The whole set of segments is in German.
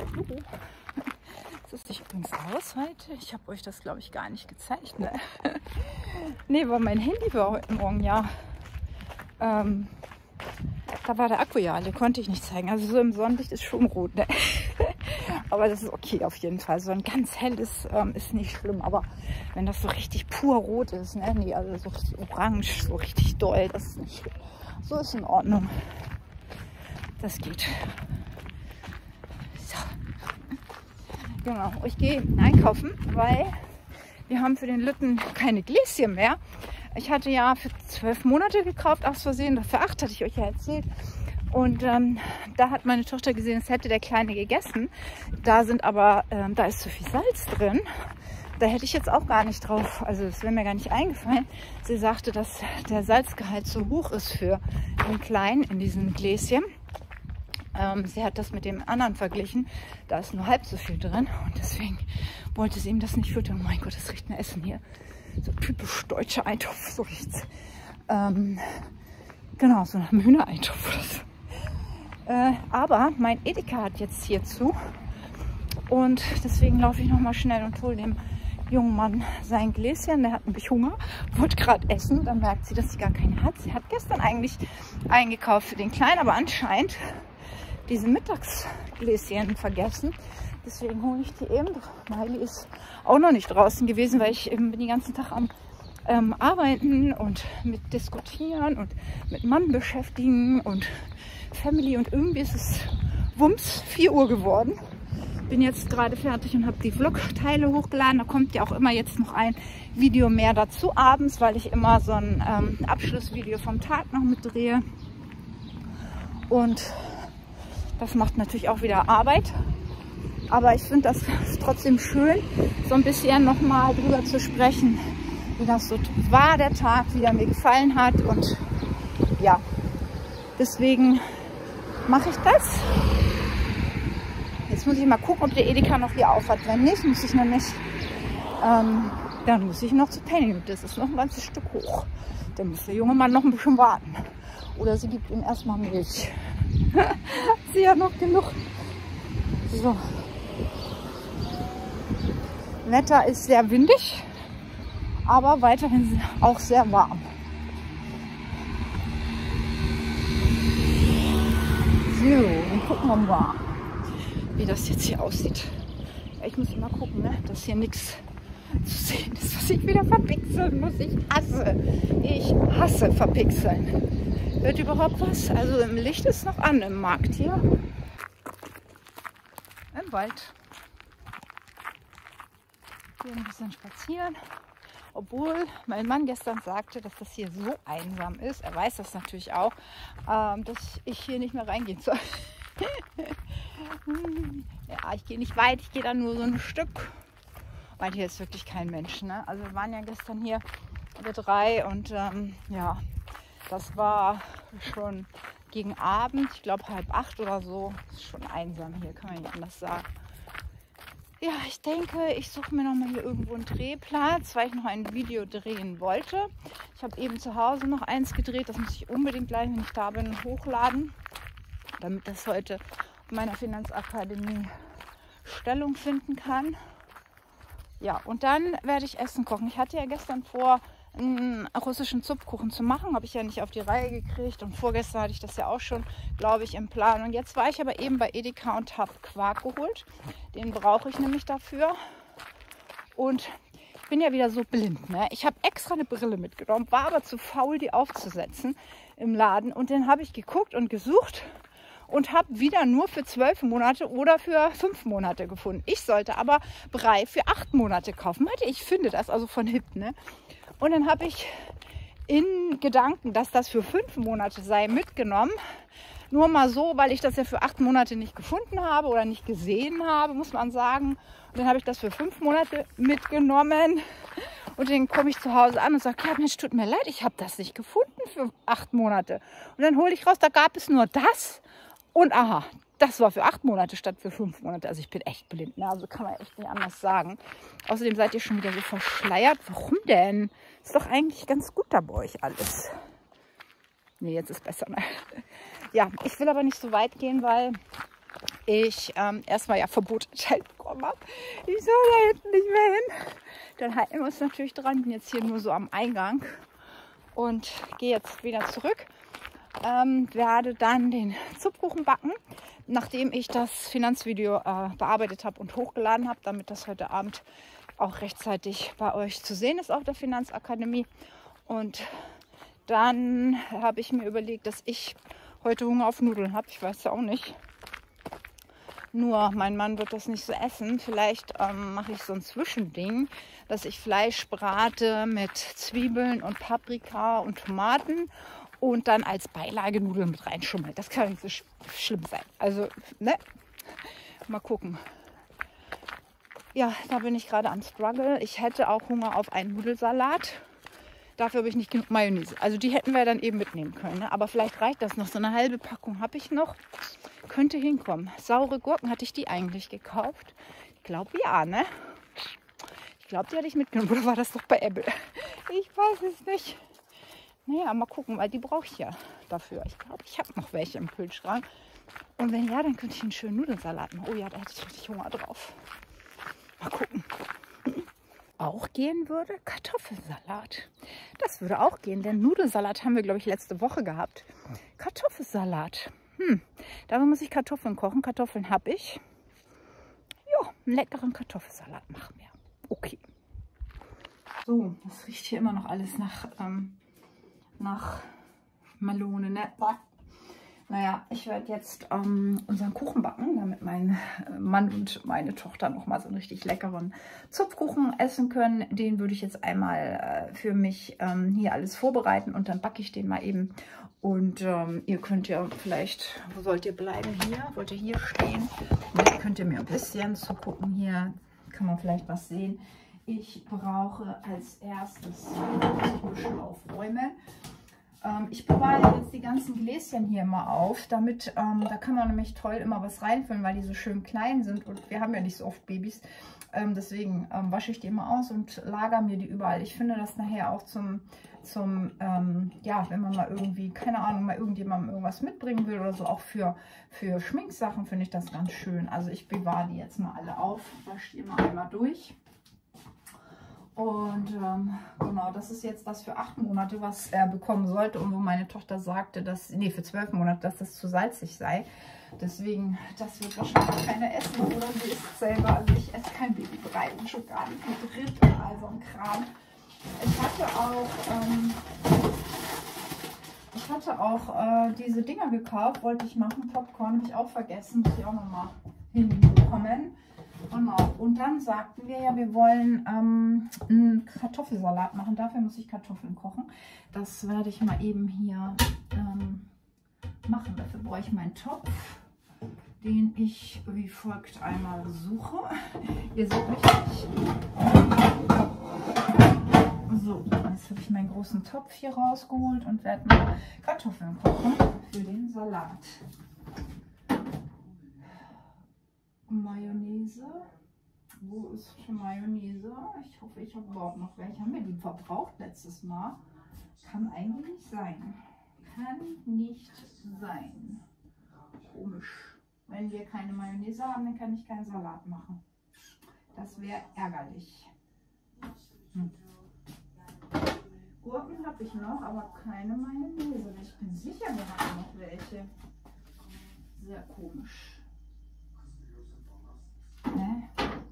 So sieht übrigens aus heute. Ich habe euch das, glaube ich, gar nicht gezeigt. Ne? Nee, weil mein Handy war heute Morgen ja. Da war der Akku ja, den konnte ich nicht zeigen. Also so im Sonnenlicht ist schon rot. Ne? Aber das ist okay auf jeden Fall. So ein ganz helles ist nicht schlimm. Aber wenn das so richtig pur rot ist, ne? Nee, also so richtig orange, so richtig doll, das ist nicht schlimm. So ist in Ordnung. Das geht. So. Genau, ich gehe einkaufen, weil wir haben für den Lütten keine Gläschen mehr. Ich hatte ja für 12 Monate gekauft, aus Versehen. Für 8 hatte ich euch ja erzählt. Und da hat meine Tochter gesehen, es hätte der Kleine gegessen. Da sind aber, da ist zu viel Salz drin. Da hätte ich jetzt auch gar nicht drauf, also es wäre mir gar nicht eingefallen. Sie sagte, dass der Salzgehalt so hoch ist für den Kleinen in diesem Gläschen. Sie hat das mit dem anderen verglichen. Da ist nur halb so viel drin. Und deswegen wollte sie ihm das nicht füttern. Oh mein Gott, das riecht nach Essen hier. So typisch deutscher Eintopf, so riecht's. Genau, so nach einem Hühnereintopf oder so. Aber mein Edeka hat jetzt hier zu. Und deswegen laufe ich nochmal schnell und hole dem jungen Mann sein Gläschen. Der hat nämlich Hunger, wollte gerade essen. Dann merkt sie, dass sie gar keine hat. Sie hat gestern eigentlich eingekauft für den Kleinen, aber anscheinend diese Mittagsgläschen vergessen. Deswegen hole ich die eben. Miley ist auch noch nicht draußen gewesen, weil ich eben bin den ganzen Tag am Arbeiten und mit Diskutieren und mit Mann beschäftigen und Family. Und irgendwie ist es Wumms 4 Uhr geworden. Bin jetzt gerade fertig und habe die Vlog-Teile hochgeladen. Da kommt ja auch immer jetzt noch ein Video mehr dazu abends, weil ich immer so ein Abschlussvideo vom Tag noch mitdrehe. Und das macht natürlich auch wieder Arbeit. Aber ich finde das trotzdem schön, so ein bisschen nochmal drüber zu sprechen, wie das so war, der Tag, wie er mir gefallen hat. Und ja, deswegen mache ich das. Jetzt muss ich mal gucken, ob der Edeka noch hier auf hat. Wenn nicht, muss ich nämlich, dann muss ich noch zu Penny. Das ist noch ein ganzes Stück hoch. Dann muss der junge Mann noch ein bisschen warten. Oder sie gibt ihm erstmal Milch. Sie hat noch genug. So. Wetter ist sehr windig, aber weiterhin auch sehr warm. So, dann gucken wir mal, wie das jetzt hier aussieht. Ich muss immer gucken, ne, dass hier nichts zu sehen ist, was ich wieder verpixeln muss. Ich hasse verpixeln. Wird überhaupt was? Also im Licht ist noch an im Markt hier. Im Wald. Hier ein bisschen spazieren. Obwohl mein Mann gestern sagte, dass das hier so einsam ist. Er weiß das natürlich auch, dass ich hier nicht mehr reingehen soll. Ja, ich gehe nicht weit, ich gehe da nur so ein Stück. Weil hier ist wirklich kein Mensch. Ne? Also wir waren ja gestern hier wir 3 und ja, das war schon gegen Abend, ich glaube 7:30 oder so. Das ist schon einsam hier, kann man nicht anders sagen. Ja, ich denke, ich suche mir noch mal hier irgendwo einen Drehplatz, weil ich noch ein Video drehen wollte. Ich habe eben zu Hause noch eins gedreht, das muss ich unbedingt gleich, wenn ich da bin, hochladen, damit das heute auf meiner Finanzakademie Stellung finden kann. Ja, und dann werde ich Essen kochen. Ich hatte ja gestern vor, einen russischen Zupfkuchen zu machen, habe ich ja nicht auf die Reihe gekriegt und vorgestern hatte ich das ja auch schon, glaube ich, im Plan. Und jetzt war ich aber eben bei Edeka und habe Quark geholt. Den brauche ich nämlich dafür. Und ich bin ja wieder so blind, ne? Ich habe extra eine Brille mitgenommen, war aber zu faul, die aufzusetzen im Laden. Und dann habe ich geguckt und gesucht und habe wieder nur für 12 Monate oder für 5 Monate gefunden. Ich sollte aber Brei für 8 Monate kaufen. Meinte, ich finde das, also von Hip, ne? Und dann habe ich in Gedanken, dass das für 5 Monate sei, mitgenommen. Nur mal so, weil ich das ja für 8 Monate nicht gefunden habe oder nicht gesehen habe, muss man sagen. Und dann habe ich das für 5 Monate mitgenommen. Und dann komme ich zu Hause an und sage, ja Mensch, tut mir leid, ich habe das nicht gefunden für 8 Monate. Und dann hole ich raus, da gab es nur das. Und aha, das war für 8 Monate statt für 5 Monate. Also ich bin echt blind, ne? Also kann man echt nicht anders sagen. Außerdem seid ihr schon wieder so verschleiert. Warum denn? Ist doch eigentlich ganz gut da bei euch alles. Nee, jetzt ist besser. Ne? Ja, ich will aber nicht so weit gehen, weil ich erstmal ja Verbot erteilt bekommen habe. Ich soll da hinten nicht mehr hin. Dann halten wir uns natürlich dran. Bin jetzt hier nur so am Eingang und gehe jetzt wieder zurück. Werde dann den Zupfkuchen backen, nachdem ich das Finanzvideo bearbeitet habe und hochgeladen habe, damit das heute Abend auch rechtzeitig bei euch zu sehen ist auf der Finanzakademie. Und dann habe ich mir überlegt, dass ich heute Hunger auf Nudeln habe. Ich weiß ja auch nicht. Nur mein Mann wird das nicht so essen. Vielleicht mache ich so ein Zwischending, dass ich Fleisch brate mit Zwiebeln und Paprika und Tomaten und dann als Beilage Nudeln mit reinschummel. Das kann nicht so schlimm sein. Also, ne? Mal gucken. Ja, da bin ich gerade am Struggle. Ich hätte auch Hunger auf einen Nudelsalat. Dafür habe ich nicht genug Mayonnaise. Also die hätten wir dann eben mitnehmen können. Ne? Aber vielleicht reicht das noch. So eine halbe Packung habe ich noch. Könnte hinkommen. Saure Gurken, hatte ich die eigentlich gekauft? Ich glaube ja, ne? Ich glaube, die hatte ich mitgenommen. Oder war das doch bei Apple? Ich weiß es nicht. Naja, mal gucken, weil die brauche ich ja dafür. Ich glaube, ich habe noch welche im Kühlschrank. Und wenn ja, dann könnte ich einen schönen Nudelsalat machen. Oh ja, da hätte ich richtig Hunger drauf. Mal gucken. Auch gehen würde Kartoffelsalat. Das würde auch gehen, denn Nudelsalat haben wir, glaube ich, letzte Woche gehabt. Kartoffelsalat. Dafür muss ich Kartoffeln kochen. Kartoffeln habe ich. Ja, einen leckeren Kartoffelsalat machen wir. Okay. So, das riecht hier immer noch alles nach Melone, ne? Naja, ich werde jetzt unseren Kuchen backen, damit mein Mann und meine Tochter noch mal so einen richtig leckeren Zupfkuchen essen können. Den würde ich jetzt einmal für mich hier alles vorbereiten und dann backe ich den mal eben. Und ihr könnt ja vielleicht, wo sollt ihr bleiben? Hier? Wollt ihr hier stehen? Dann könnt ihr mir ein bisschen zugucken. Hier kann man vielleicht was sehen. Ich brauche als erstes ein bisschen aufräumen. Ich bewahre jetzt die ganzen Gläschen hier mal auf, damit, da kann man nämlich toll immer was reinfüllen, weil die so schön klein sind und wir haben ja nicht so oft Babys. Deswegen wasche ich die immer aus und lagere mir die überall. Ich finde das nachher auch ja, wenn man mal irgendwie, keine Ahnung, mal irgendjemandem irgendwas mitbringen will oder so, auch für Schminksachen finde ich das ganz schön. Also ich bewahre die jetzt mal alle auf, wasche die immer einmal durch. Und genau, das ist jetzt das für 8 Monate, was er bekommen sollte. Und wo meine Tochter sagte, dass, nee, für 12 Monate, dass das zu salzig sei. Deswegen, das wird wahrscheinlich keiner essen oder sie isst selber. Also ich esse kein Babybrei und schon gar nicht mit Rind und all so ein Kram. Ich hatte auch diese Dinger gekauft, wollte ich machen. Popcorn habe ich auch vergessen, muss ich auch nochmal hinbekommen. Genau. Und dann sagten wir ja, wir wollen einen Kartoffelsalat machen. Dafür muss ich Kartoffeln kochen. Das werde ich mal eben hier machen. Dafür brauche ich meinen Topf, den ich wie folgt einmal suche. Ihr seht mich nicht. So, jetzt habe ich meinen großen Topf hier rausgeholt und werde mal Kartoffeln kochen für den Salat. Mayonnaise. Wo ist schon Mayonnaise? Ich hoffe, ich habe überhaupt noch welche. Haben wir die verbraucht letztes Mal? Kann eigentlich nicht sein. Kann nicht sein. Komisch. Wenn wir keine Mayonnaise haben, dann kann ich keinen Salat machen. Das wäre ärgerlich. Gurken habe ich noch, aber keine Mayonnaise. Ich bin sicher, wir haben noch welche. Sehr komisch. Ne?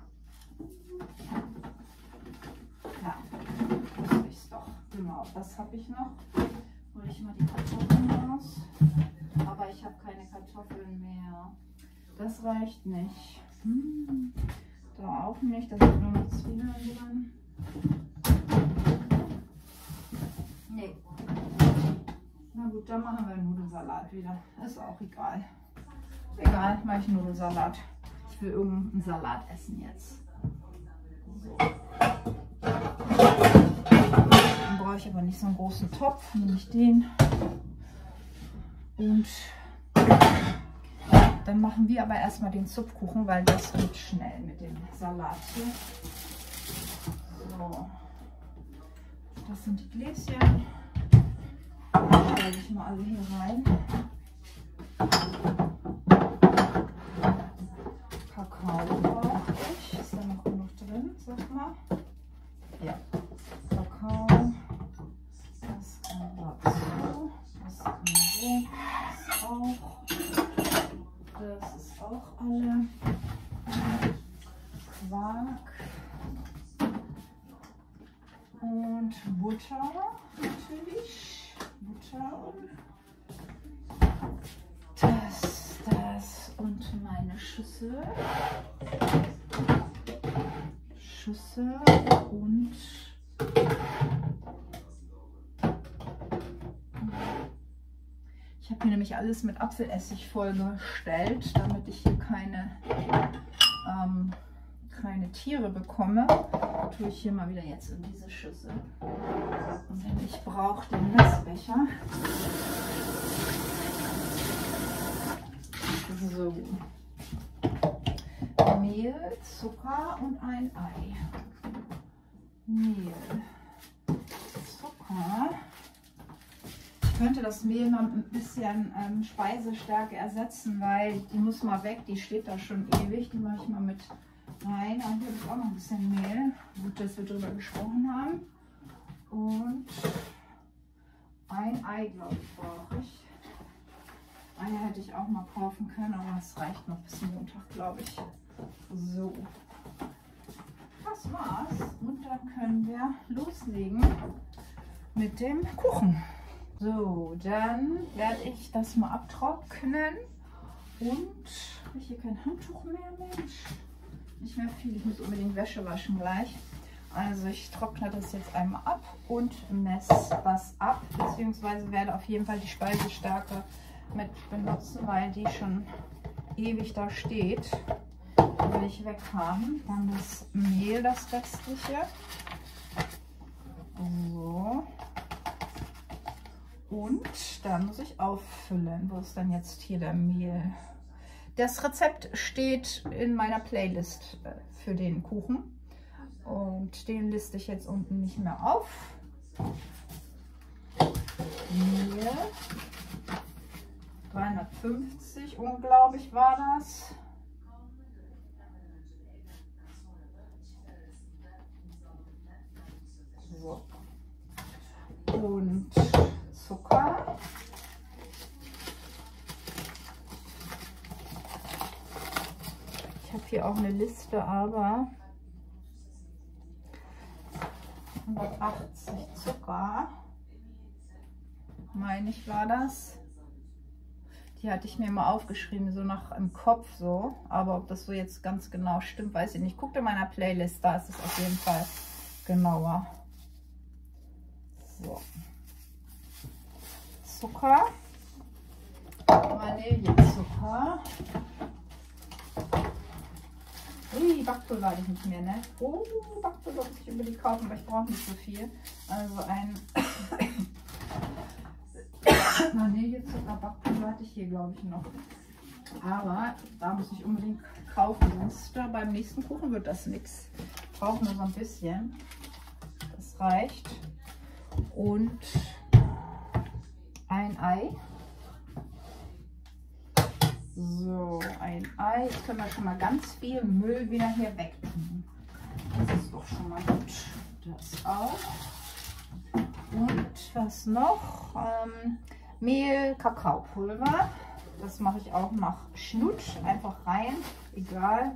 Ja, das ist doch. Genau, das habe ich noch. Hol ich mal die Kartoffeln raus. Aber ich habe keine Kartoffeln mehr. Das reicht nicht. Da auch nicht. Da sind nur noch Zwiebeln drin. Nee. Na gut, dann machen wir einen Nudelsalat wieder. Ist auch egal. Egal, mache ich einen Nudelsalat. Ich will irgendeinen Salat essen jetzt. So. Dann brauche ich aber nicht so einen großen Topf, nehme ich den. Und dann machen wir aber erstmal den Zupfkuchen, weil das geht schnell mit dem Salat hier. So. Das sind die Gläschen. Die stelle ich mal alle hier rein. Kakao brauche ich. Ist da noch genug drin? Sag mal. Ja. Kakao. Das kann dazu. Das kann so. Das auch. Das ist auch alle. Quark. Und Butter natürlich. Butter. Das und meine Schüssel. Und ich habe hier nämlich alles mit Apfelessig vollgestellt, damit ich hier keine Tiere bekomme. Tue ich hier mal wieder jetzt in diese Schüssel. Und ich brauche den Messbecher. So. Mehl, Zucker und ein Ei. Mehl, Zucker. Ich könnte das Mehl mal ein bisschen Speisestärke ersetzen, weil die muss mal weg. Die steht da schon ewig. Die mache ich mal mit rein. Und hier habe ich auch noch ein bisschen Mehl. Gut, dass wir drüber gesprochen haben. Und ein Ei, glaube ich, brauche ich. Eier hätte ich auch mal kaufen können, aber es reicht noch bis Montag, glaube ich. So, das war's. Und dann können wir loslegen mit dem Kuchen. So, dann werde ich das mal abtrocknen. Und habe ich hier kein Handtuch mehr, Mensch? Nicht mehr viel, ich muss unbedingt Wäsche waschen gleich. Also ich trockne das jetzt einmal ab und messe das ab, beziehungsweise werde auf jeden Fall die Speisestärke mit benutzen, weil die schon ewig da steht. Die will ich weghaben. Dann das Mehl, das restliche. So. Und dann muss ich auffüllen. Wo ist dann jetzt hier der Mehl? Das Rezept steht in meiner Playlist für den Kuchen. Und den liste ich jetzt unten nicht mehr auf. Mehl. 350, unglaublich war das. So. Und Zucker. Ich habe hier auch eine Liste, aber 180 Zucker, meine ich, war das. Die hatte ich mir mal aufgeschrieben, so nach im Kopf so. Aber ob das so jetzt ganz genau stimmt, weiß ich nicht. Guckt in meiner Playlist, da ist es auf jeden Fall genauer. So. Zucker. Vanillezucker. Ui, Backpulver hatte ich nicht mehr, ne? Oh, Backpulver muss ich unbedingt kaufen, aber ich brauche nicht so viel. Also ein Vanillezucker, Backpulver hatte ich hier, glaube ich, noch. Aber da muss ich unbedingt kaufen, sonst beim nächsten Kuchen wird das nichts. Ich brauche nur so ein bisschen. Das reicht. Und ein Ei. So, ein Ei. Jetzt können wir schon mal ganz viel Müll wieder hier weg tun. Das ist doch schon mal gut. Das auch. Und was noch? Mehl, Kakaopulver. Das mache ich auch nach Schnut. Einfach rein. Egal.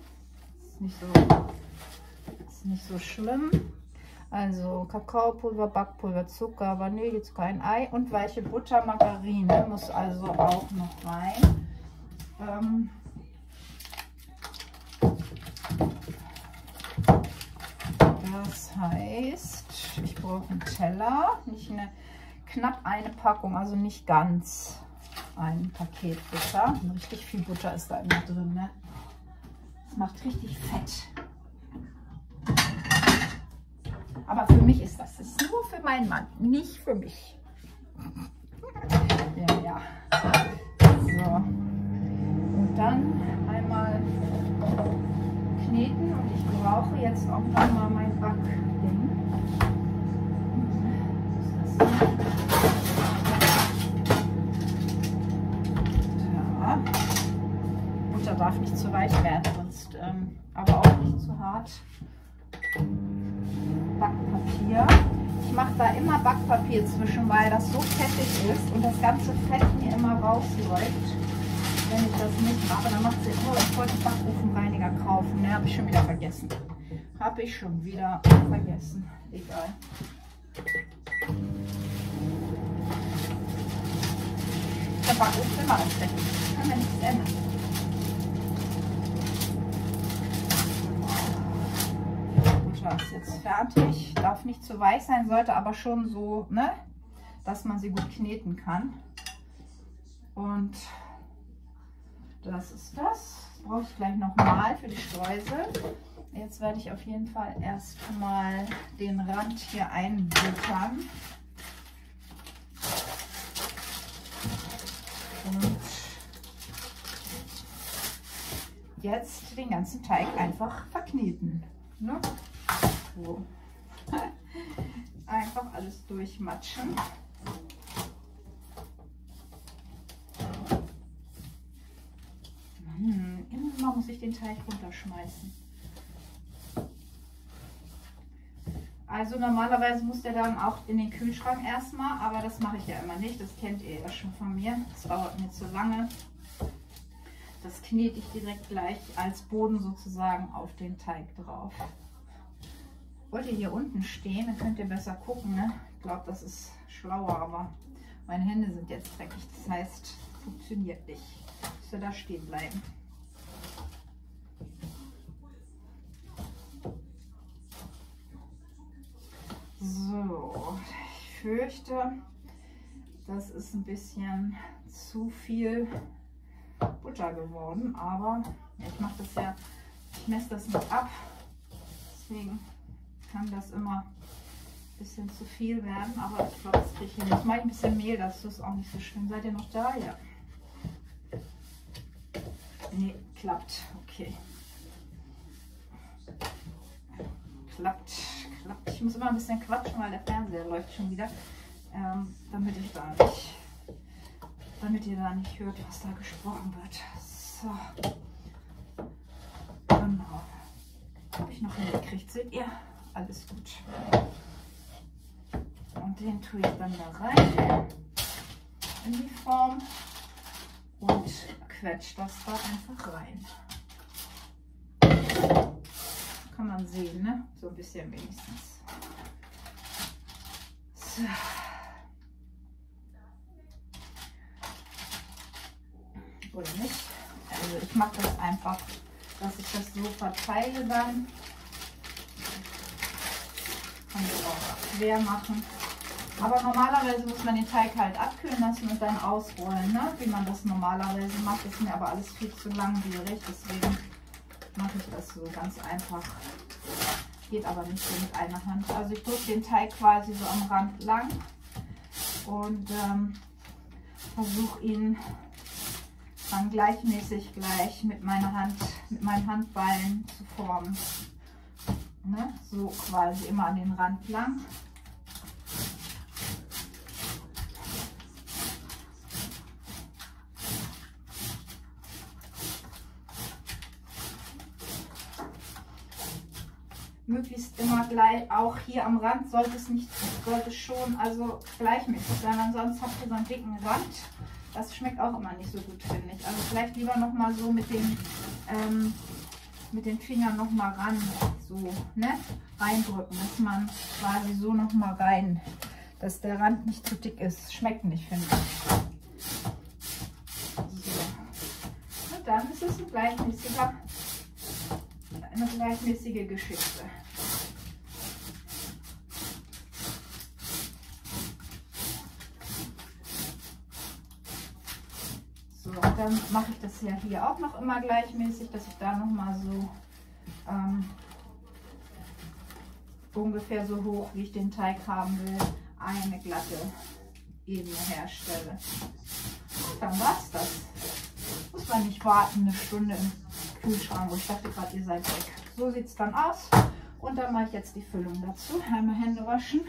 Ist nicht so schlimm. Also Kakaopulver, Backpulver, Zucker, Vanillezucker, ein Ei und weiche Butter, Margarine muss also auch noch rein. Das heißt, ich brauche einen Teller, nicht knapp eine Packung, also nicht ganz ein Paket Butter. Richtig viel Butter ist da immer drin, ne? Das macht richtig fett. Aber für mich ist das. Das ist nur für meinen Mann, nicht für mich. Ja. So. Und dann einmal kneten. Und ich brauche jetzt auch noch mal mein Backding. Ja. Butter darf nicht zu weich werden, aber auch nicht zu hart. Backpapier. Ich mache da immer Backpapier zwischen, weil das so fettig ist und das ganze Fett mir immer rausläuft. Wenn ich das nicht mache, dann macht es nur, ich wollte Backofenreiniger kaufen. Ne, habe ich schon wieder vergessen. Habe ich schon wieder vergessen. Egal. Der Backofen immer noch fettig. Kann ja nichts ändern. Butter ist jetzt fertig. Darf nicht zu weich sein, sollte aber schon so, ne, dass man sie gut kneten kann. Und das ist das. Brauche ich gleich nochmal für die Streusel. Jetzt werde ich auf jeden Fall erstmal den Rand hier einbuttern. Und jetzt den ganzen Teig einfach verkneten. Ne? So. Einfach alles durchmatschen. Immer muss ich den Teig runterschmeißen. Also normalerweise muss der dann auch in den Kühlschrank erstmal, aber das mache ich ja immer nicht. Das kennt ihr ja schon von mir. Das dauert mir zu lange. Das knete ich direkt gleich als Boden sozusagen auf den Teig drauf. Wollt ihr hier unten stehen, dann könnt ihr besser gucken. Ne? Ich glaube, das ist schlauer, aber meine Hände sind jetzt dreckig. Das heißt, funktioniert nicht. Ich soll da stehen bleiben. So, ich fürchte, das ist ein bisschen zu viel Butter geworden, aber ja, ich mache das ja, ich messe das nicht ab, deswegen kann das immer ein bisschen zu viel werden, aber ich glaube, das kriege ich hin. Jetzt mache ich ein bisschen Mehl, das ist auch nicht so schlimm. Seid ihr noch da? Ja. Nee, klappt, okay. Klappt. Ich muss immer ein bisschen quatschen, weil der Fernseher läuft schon wieder, damit ihr da nicht hört, was da gesprochen wird. So. Genau. Habe ich noch hingekriegt, seht ihr? Alles gut. Und den tue ich dann da rein in die Form und quetsche das da einfach rein. Kann man sehen, ne? So ein bisschen wenigstens. So. Oder nicht? Also ich mache das einfach, dass ich das so verteile dann. Kann ich auch schwer machen. Aber normalerweise muss man den Teig halt abkühlen lassen und dann ausrollen, ne? Wie man das normalerweise macht. Das ist mir aber alles viel zu langwierig, deswegen mache ich das so ganz einfach. Geht aber nicht so mit einer Hand. Also ich drücke den Teig quasi so am Rand lang und versuche ihn dann gleichmäßig gleich mit meiner Hand, mit meinen Handballen zu formen. Ne? So quasi immer an den Rand lang. Möglichst immer gleich, auch hier am Rand sollte es schon also gleichmäßig sein, ansonsten habt ihr so einen dicken Rand. Das schmeckt auch immer nicht so gut, finde ich. Also vielleicht lieber noch mal so mit den Fingern noch mal ran, so, ne, reindrücken, dass man quasi so noch mal rein, dass der Rand nicht zu dick ist. Schmeckt nicht, finde ich. So. Und dann ist es eine gleichmäßige Geschichte. So, und dann mache ich das ja hier auch noch immer gleichmäßig, dass ich da noch mal so ungefähr so hoch, wie ich den Teig haben will, eine glatte Ebene herstelle. Und dann war's das. Muss man nicht warten, eine Stunde im Kühlschrank. Ich dachte gerade, ihr seid weg. So sieht es dann aus. Und dann mache ich jetzt die Füllung dazu. Einmal Hände waschen.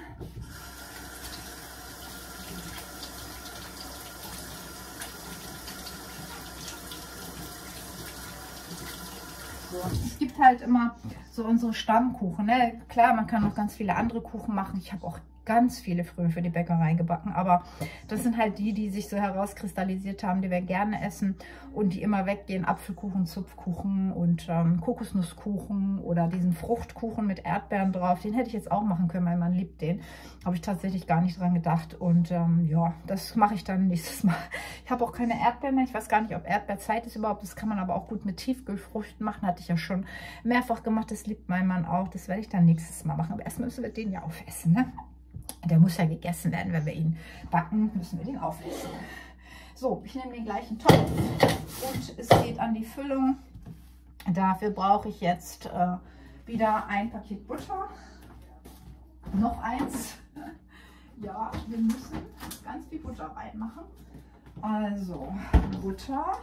So, Es gibt halt immer so unsere Stammkuchen. Ne? Klar, man kann noch ganz viele andere Kuchen machen. Ich habe auch ganz viele früher für die Bäckerei gebacken, aber das sind halt die sich so herauskristallisiert haben, die wir gerne essen und die immer weggehen. Apfelkuchen, Zupfkuchen und Kokosnusskuchen oder diesen Fruchtkuchen mit Erdbeeren drauf. Den hätte ich jetzt auch machen können, weil man liebt den. Habe ich tatsächlich gar nicht dran gedacht und ja, das mache ich dann nächstes Mal. Ich habe auch keine Erdbeeren mehr. Ich weiß gar nicht, ob Erdbeerzeit ist überhaupt. Das kann man aber auch gut mit Tiefkühlfrüchten machen. Hatte ich ja schon mehrfach gemacht. Das liebt mein Mann auch. Das werde ich dann nächstes Mal machen. Aber erstmal müssen wir den ja aufessen, ne? Der muss ja gegessen werden, wenn wir ihn backen, müssen wir den aufessen. So, ich nehme den gleichen Topf und es geht an die Füllung. Dafür brauche ich jetzt wieder ein Paket Butter. Noch eins. Ja, wir müssen ganz viel Butter reinmachen. Also Butter.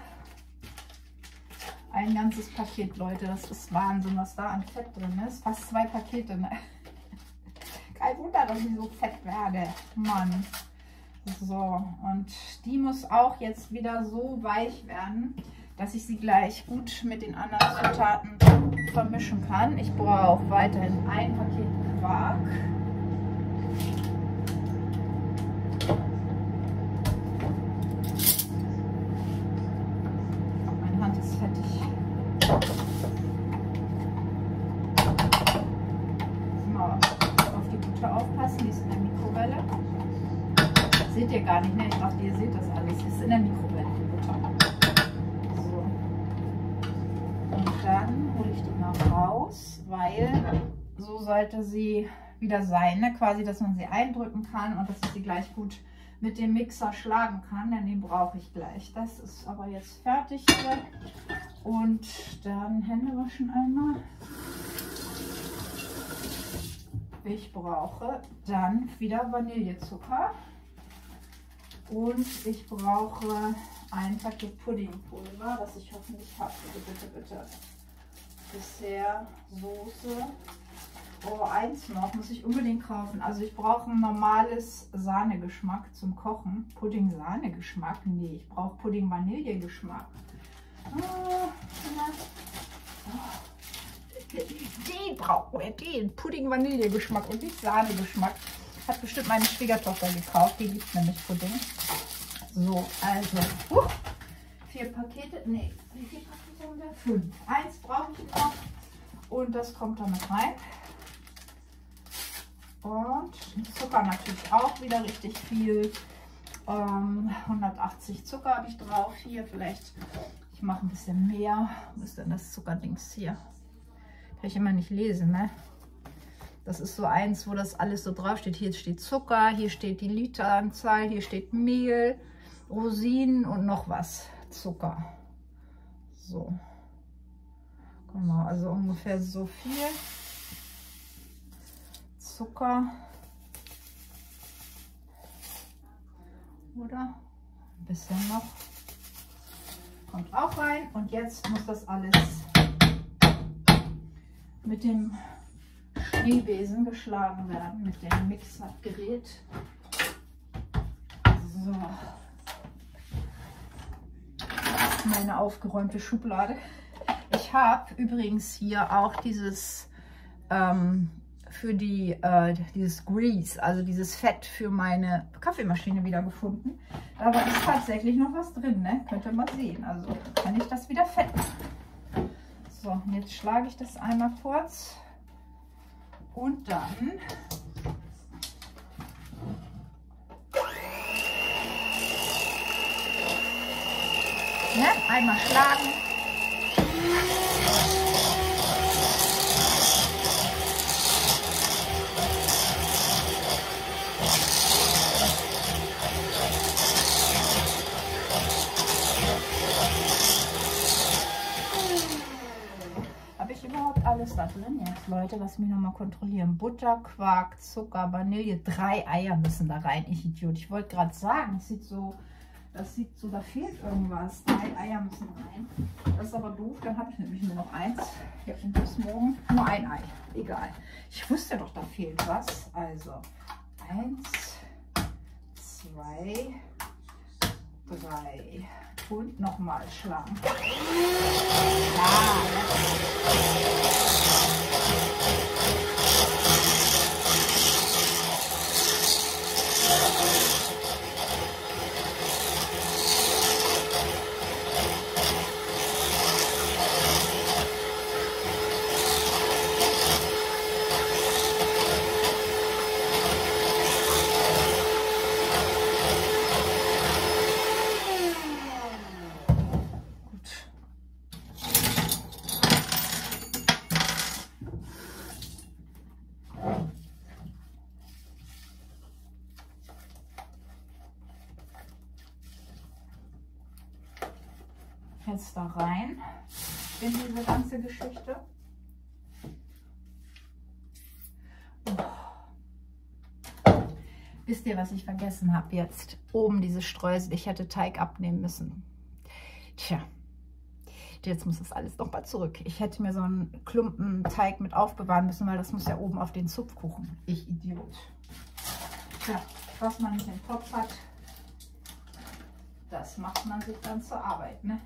Ein ganzes Paket, Leute. Das ist Wahnsinn, was da an Fett drin ist. Fast 2 Pakete, ne? Kein Wunder, dass ich so fett werde. Mann. So, und die muss auch jetzt wieder so weich werden, dass ich sie gleich gut mit den anderen Zutaten vermischen kann. Ich brauche weiterhin ein Paket Quark. Meine Hand ist fettig. Aufpassen, die ist in der Mikrowelle. Seht ihr gar nicht, ne? Ich dachte, ihr seht das alles. Ist in der Mikrowelle, die Butter. So. Und dann hole ich die mal raus, weil so sollte sie wieder sein, ne? Quasi, dass man sie eindrücken kann und dass ich sie gleich gut mit dem Mixer schlagen kann, denn den brauche ich gleich. Das ist aber jetzt fertig hier. Und dann Hände waschen einmal. Ich brauche dann wieder Vanillezucker und ich brauche ein Paket Puddingpulver, das ich hoffentlich habe. Bitte, bitte, bitte. Dessert, Soße. Oh, eins noch, muss ich unbedingt kaufen. Also ich brauche ein normales Sahnegeschmack zum Kochen. Pudding-Sahnegeschmack? Nee, ich brauche Pudding-Vanille-Geschmack. Den brauchen wir, den Pudding-Vanille-Geschmack und nicht Sahne-Geschmack. Hat bestimmt meine Schwiegertochter gekauft, die liebt nämlich Pudding. So, also 4 Pakete, nee, wie viele Pakete haben wir? 5. Eins brauche ich noch und das kommt da mit rein. Und Zucker natürlich auch wieder richtig viel. 180 Zucker habe ich drauf. Hier vielleicht, ich mache ein bisschen mehr. Wo ist denn das Zuckerdings hier? Kann ich immer nicht lesen, ne? Das ist so eins, wo das alles so drauf steht. Hier steht Zucker, hier steht die Literanzahl, hier steht Mehl, Rosinen und noch was. Zucker. So. Genau, also ungefähr so viel Zucker. Oder? Ein bisschen noch. Kommt auch rein. Und jetzt muss das alles mit dem Schneebesen geschlagen werden, mit dem Mixergerät. So. Meine aufgeräumte Schublade. Ich habe übrigens hier auch dieses für dieses Grease, also dieses Fett für meine Kaffeemaschine wieder gefunden. Aber ist tatsächlich noch was drin, ne? Könnt ihr mal sehen. Also kann ich das wieder fett machen. So, und jetzt schlage ich das einmal kurz und dann einmal schlagen. Habe ich überhaupt alles da drin jetzt, Leute? Lass mich nochmal kontrollieren. Butter, Quark, Zucker, Vanille, 3 Eier müssen da rein. Ich Idiot. Ich wollte gerade sagen, das sieht so, da fehlt irgendwas. 3 Eier müssen rein. Das ist aber doof, dann habe ich nämlich nur noch eins. Ja, und bis morgen nur ein Ei. Egal. Ich wusste doch, da fehlt was. Also 1, 2, 3. und nochmal schlagen. Jetzt da rein in diese ganze Geschichte. Wisst ihr, was ich vergessen habe jetzt? Oben diese Streusel. Ich hätte Teig abnehmen müssen. Tja, jetzt muss das alles noch mal zurück. Ich hätte mir so einen Klumpen Teig mit aufbewahren müssen, weil das muss ja oben auf den Zupfkuchen. Ich Idiot. Tja, was man nicht im Kopf hat, das macht man sich dann zur Arbeit, ne?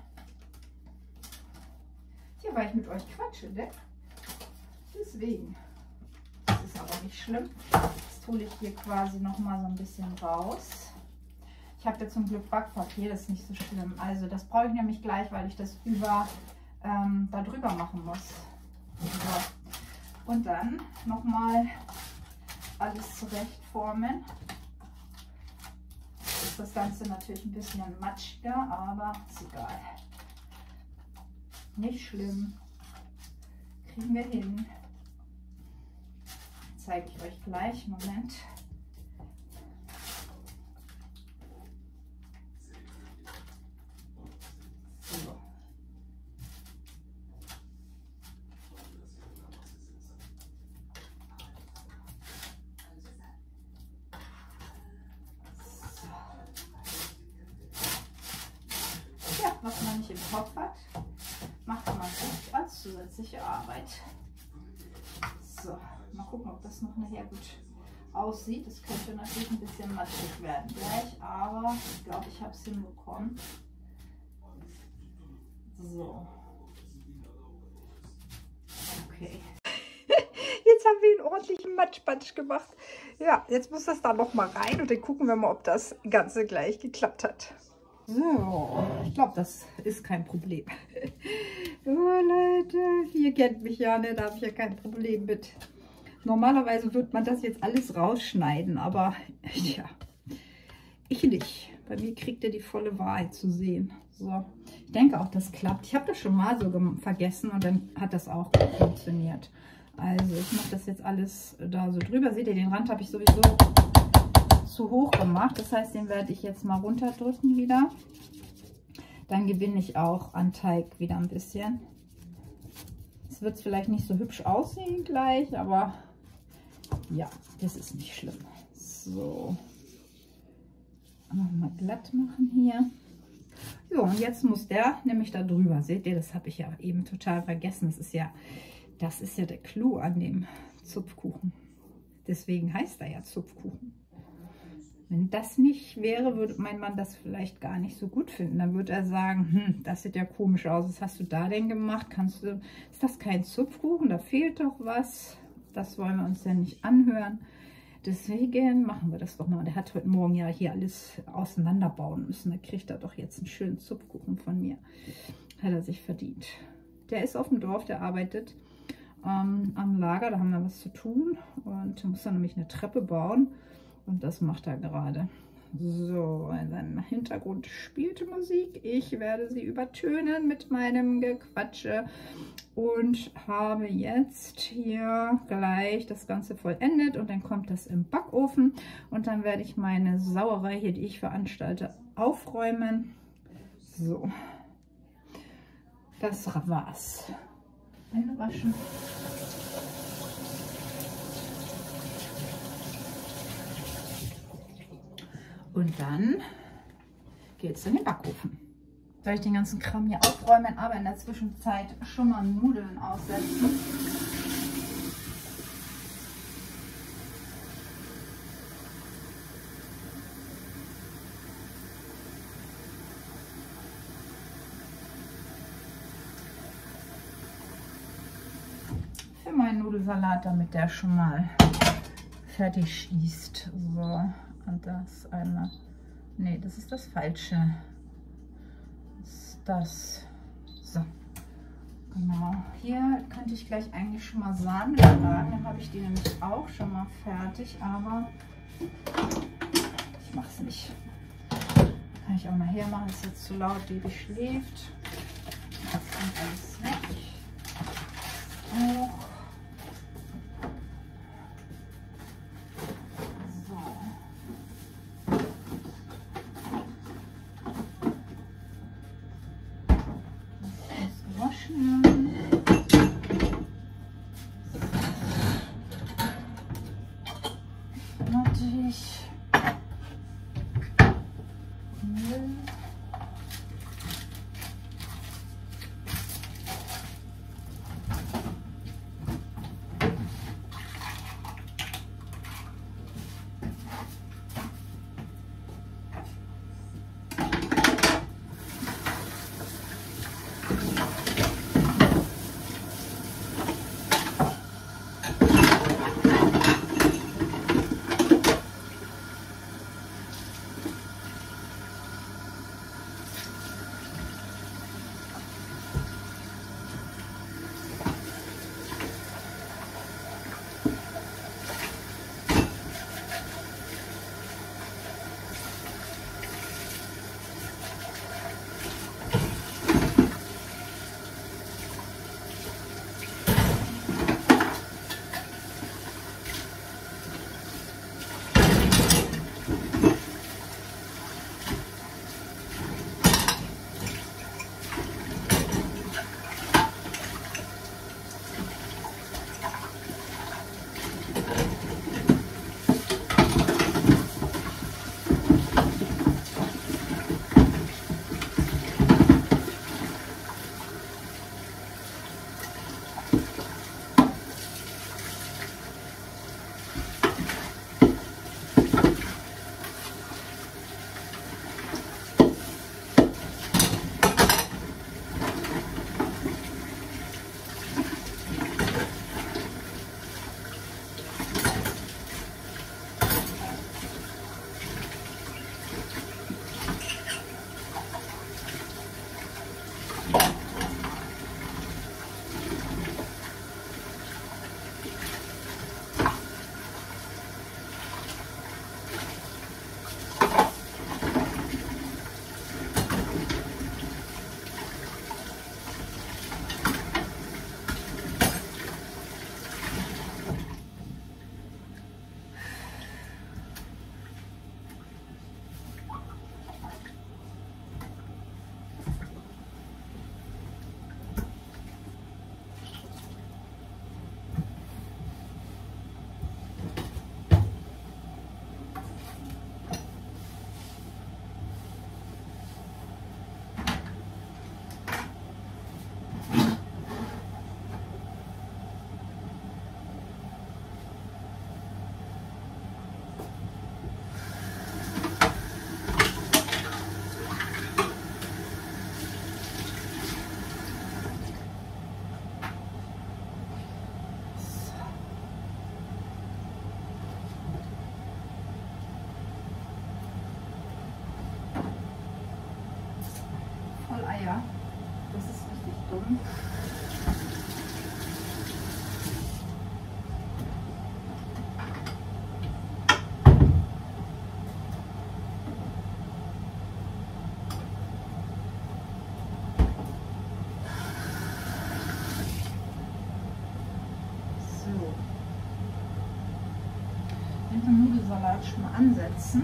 Hier, weil ich mit euch quatsche, ne? Deswegen. Das ist aber nicht schlimm. Jetzt hole ich hier quasi noch mal so ein bisschen raus. Ich habe ja zum Glück Backpapier, das ist nicht so schlimm. Also das brauche ich nämlich gleich, weil ich das da drüber machen muss. So. Und dann noch mal alles zurechtformen. Ist das Ganze natürlich ein bisschen matschiger, aber ist egal. Nicht schlimm. Kriegen wir hin. Zeige ich euch gleich. Moment. So. Ja, was man nicht im Kopf hat, macht man sich als zusätzliche Arbeit. So, mal gucken, ob das noch nachher gut aussieht. Das könnte natürlich ein bisschen matschig werden gleich, aber ich glaube, ich habe es hinbekommen. So. Okay. Jetzt haben wir einen ordentlichen Matschbatsch gemacht. Ja, jetzt muss das da noch mal rein und dann gucken wir mal, ob das Ganze gleich geklappt hat. So, ich glaube, das ist kein Problem. Oh Leute, ihr kennt mich ja, ne? Da habe ich ja kein Problem mit. Normalerweise wird man das jetzt alles rausschneiden, aber ja, ich nicht. Bei mir kriegt ihr die volle Wahrheit zu sehen. So, ich denke auch, das klappt. Ich habe das schon mal so vergessen und dann hat das auch gut funktioniert. Also ich mache das jetzt alles da so drüber. Seht ihr, den Rand habe ich sowieso zu hoch gemacht. Das heißt, den werde ich jetzt mal runterdrücken wieder. Dann gewinne ich auch an Teig wieder ein bisschen. Es wird vielleicht nicht so hübsch aussehen gleich, aber ja, das ist nicht schlimm. So, nochmal glatt machen hier. So, und jetzt muss der nämlich da drüber. Seht ihr, das habe ich ja eben total vergessen. Das ist ja der Clou an dem Zupfkuchen. Deswegen heißt er ja Zupfkuchen. Wenn das nicht wäre, würde mein Mann das vielleicht gar nicht so gut finden. Dann würde er sagen, das sieht ja komisch aus. Was hast du da denn gemacht? Ist das kein Zupfkuchen? Da fehlt doch was. Das wollen wir uns ja nicht anhören. Deswegen machen wir das doch mal. Der hat heute Morgen ja hier alles auseinanderbauen müssen. Da kriegt er doch jetzt einen schönen Zupfkuchen von mir. Hat er sich verdient. Der ist auf dem Dorf, der arbeitet am Lager. Da haben wir was zu tun. Und muss dann nämlich eine Treppe bauen. Und das macht er gerade. So, in seinem Hintergrund spielt Musik. Ich werde sie übertönen mit meinem Gequatsche und habe jetzt hier gleich das Ganze vollendet und dann kommt das im Backofen und dann werde ich meine Sauerei hier, die ich veranstalte, aufräumen. So, das war's. Hände waschen. Und dann geht es in den Backofen. Soll ich den ganzen Kram hier aufräumen, aber in der Zwischenzeit schon mal Nudeln aussetzen. meinen Nudelsalat, damit der schon mal fertig schießt. So, und das einmal. Nee, das ist das Falsche. Das ist das. So. Genau. Hier könnte ich gleich eigentlich schon mal Sahne braten. Dann habe ich die nämlich auch schon mal fertig, aber ich mache es nicht. Kann ich auch nachher machen. Ist jetzt zu laut, Baby schläft. Das kommt alles weg. Auch. Eier. Das ist richtig dumm. So. Den Nudelsalat schon mal ansetzen.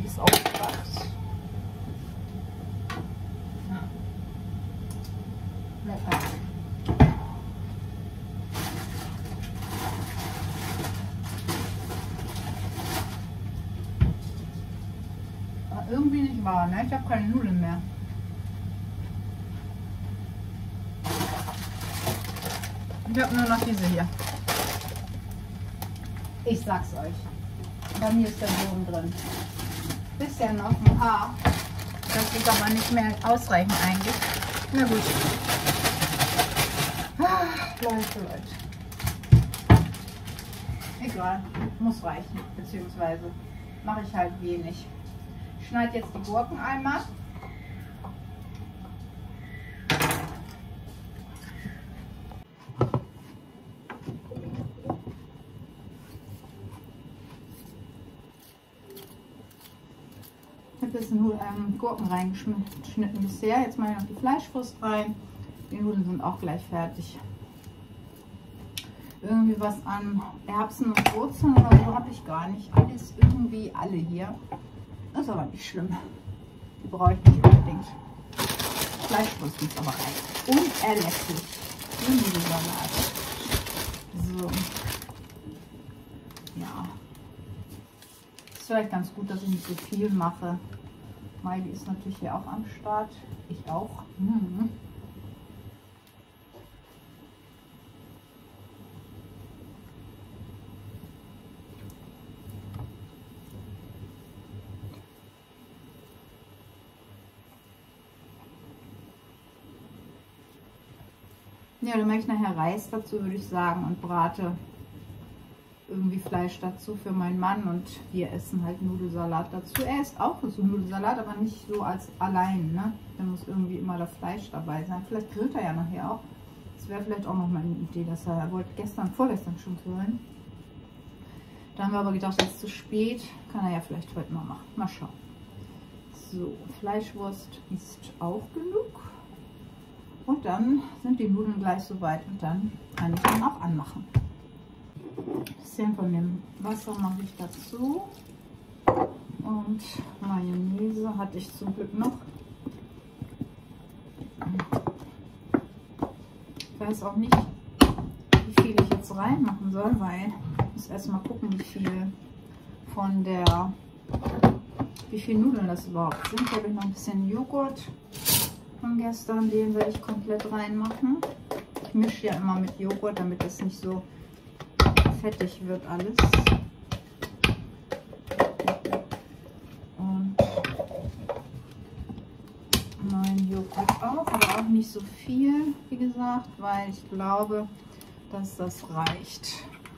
einiges aufgebracht. Ja. Lecker. Aber irgendwie nicht wahr, ne? Ich habe keine Nudeln mehr. Ich habe nur noch diese hier. Ich sag's euch. Bei mir ist der Boden drin. Bisschen noch ein Haar. Das ist aber nicht mehr ausreichend eigentlich. Na gut. Leute. Egal. Muss reichen. Beziehungsweise mache ich halt wenig. Ich schneide jetzt die Gurken einmal. Ich habe jetzt nur Gurken reingeschnitten bisher. Jetzt mache ich noch die Fleischwurst rein. Die Nudeln sind auch gleich fertig. Irgendwie was an Erbsen und Wurzeln oder so habe ich gar nicht. Alles irgendwie alle hier. Das ist aber nicht schlimm. Die brauche ich nicht unbedingt. Fleischwurst ist aber rein. Unerlässlich. Die Nudelsalat. So. Ja. Ist vielleicht ganz gut, dass ich nicht so viel mache. Miley ist natürlich hier auch am Start. Ich auch. Ja, dann mache ich nachher Reis dazu, würde ich sagen, und brate irgendwie Fleisch dazu für meinen Mann und wir essen halt Nudelsalat dazu. Er isst auch so Nudelsalat, aber nicht so als allein, ne? Da muss irgendwie immer das Fleisch dabei sein. Vielleicht grillt er ja nachher auch. Das wäre vielleicht auch noch mal eine Idee, dass er wollte vorgestern schon grillen. Da haben wir aber gedacht, das ist zu spät. Kann er ja vielleicht heute mal machen. Mal schauen. So, Fleischwurst ist auch genug. Und dann sind die Nudeln gleich soweit und dann kann ich ihn auch anmachen. Ein bisschen von dem Wasser mache ich dazu. Und Mayonnaise hatte ich zum Glück noch. Ich weiß auch nicht, wie viel ich jetzt reinmachen soll, weil ich muss erstmal gucken, wie viel Nudeln das überhaupt sind. Hier habe ich noch ein bisschen Joghurt von gestern, den werde ich komplett reinmachen. Ich mische ja immer mit Joghurt, damit es nicht so fettig wird alles. Und mein Joghurt auch, aber auch nicht so viel, wie gesagt, weil ich glaube, dass das reicht.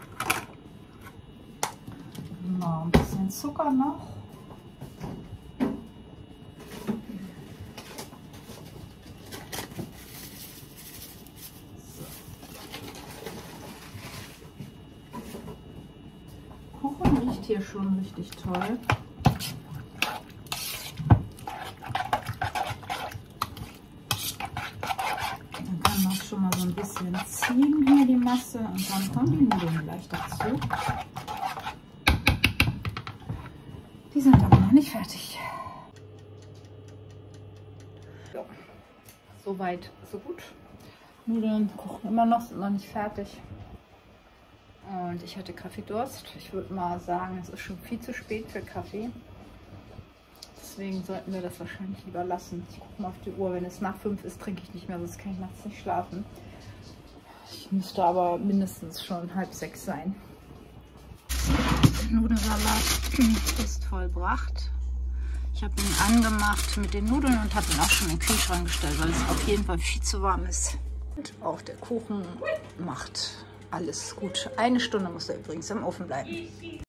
Genau, ein bisschen Zucker noch. Hier schon richtig toll. Dann kann man schon mal so ein bisschen ziehen hier die Masse und dann kommen die Nudeln gleich dazu. Die sind aber noch nicht fertig. So. Soweit, so gut. Nudeln kochen immer noch, sind noch nicht fertig. Und ich hatte Kaffeedurst. Ich würde mal sagen, es ist schon viel zu spät für Kaffee. Deswegen sollten wir das wahrscheinlich lieber lassen. Ich gucke mal auf die Uhr. Wenn es nach 5 ist, trinke ich nicht mehr, sonst kann ich nachts nicht schlafen. Ich müsste aber mindestens schon 5:30 sein. Der Nudelsalat ist vollbracht. Ich habe ihn angemacht mit den Nudeln und habe ihn auch schon in den Kühlschrank gestellt, weil es auf jeden Fall viel zu warm ist. Und auch der Kuchen macht alles gut. 1 Stunde muss er übrigens im Ofen bleiben.